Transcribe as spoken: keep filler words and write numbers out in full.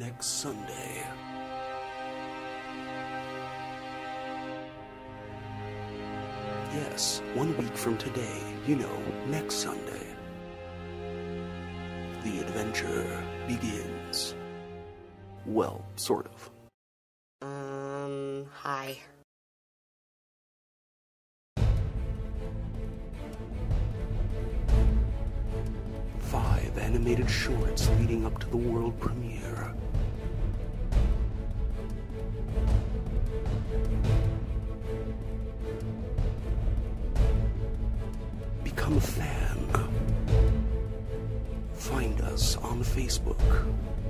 next Sunday. Yes, one week from today, you know, next Sunday. The adventure begins. Well, sort of. Um, hi. Five animated shorts leading up to the world premiere. Become a fan. Find us on Facebook.